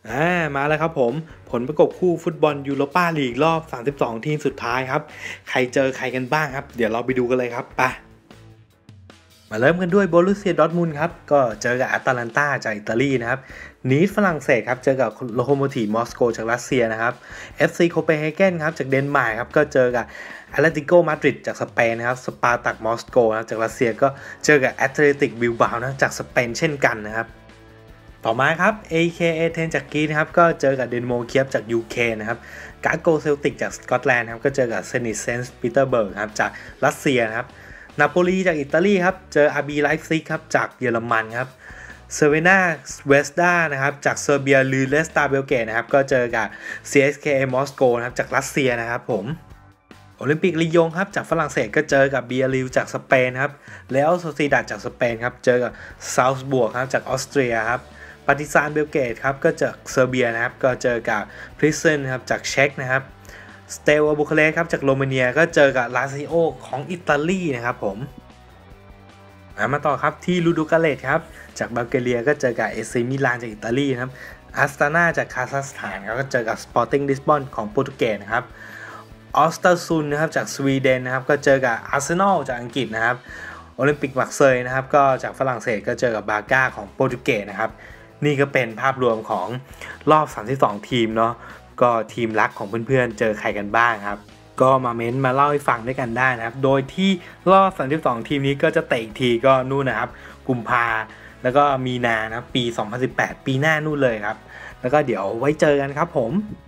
มาแล้วครับผมผลประกบคู่ฟุตบอลยูโรปาลีกรอบ32ทีมสุดท้ายครับใครเจอใครกันบ้างครับเดี๋ยวเราไปดูกันเลยครับไปมาเริ่มกันด้วยโบรุสเซียดอร์ทมุนด์ครับก็เจอกับอาตาลันตาจากอิตาลีนะครับนีสฝรั่งเศสครับเจอกับโลโคโมทีฟมอสโกจากรัสเซียนะครับ FC โคเปนเฮเกนครับจากเดนมาร์กครับก็เจอกับแอตเลติโกมาดริดจากสเปนนะครับสปาร์ตักมอสโกนะจากรัสเซียก็เจอกับแอตเลติกบิลบาโนะจากสเปนเช่นกันนะครับต่อมาครับ AEK เทนจากกรีซนะครับก็เจอกับเดนโมเคียฟจาก UK นะครับการ์โกเซลติกจากสกอตแลนด์ครับก็เจอกับเซนิตเซนต์ปีเตอร์เบิร์กครับจากรัสเซียนะครับนาโปลีจากอิตาลีครับเจอ RB ไลฟ์ซิกครับจากเยอรมันครับเซเวนาเวสดานะครับจากเซอร์เบียหรือเลสตาเบลเกตนะครับก็เจอกับ CSKA มอสโกนะครับจากรัสเซียนะครับผมโอลิมปิกลียงครับจากฝรั่งเศสก็เจอกับเบียริลจากสเปนครับเรอัลโซซิดัดจากสเปนครับเจอกับซาวส์บวกครับจากออสเตรียครับปาร์ติซานเบลเกตครับก็จากเซอร์เบียนะครับก็เจอกับพริเซนครับจากเช็กนะครับสเตลบูคาเรสต์ครับจากโรมาเนียก็เจอกับลาซิโอของอิตาลีนะครับผมมาต่อครับที่ลูโดกาเลตครับจากบัลแกเรียก็เจอกับเอซีมิลานจากอิตาลีนะครับอาสตานาจากคาซัคสถานก็เจอกับสปอร์ติ้งลิสบอนของโปรตุเกสนะครับออสเตอร์ซุนนะครับจากสวีเดนนะครับก็เจอกับอาร์เซนอลจากอังกฤษนะครับโอลิมปิกมักเซยนะครับก็จากฝรั่งเศสก็เจอกับบาก้าของโปรตุเกสนะครับนี่ก็เป็นภาพรวมของรอบ32ทีมเนาะก็ทีมรักของเพื่อนๆเจอใครกันบ้างครับก็มาเม้นมาเล่าให้ฟังด้วยกันได้นะครับโดยที่รอบ32ทีมนี้ก็จะเตะอีกทีก็นู่นนะครับกุมภาแล้วก็มีนานะปี2018ปีหน้านู่นเลยครับแล้วก็เดี๋ยวไว้เจอกันครับผม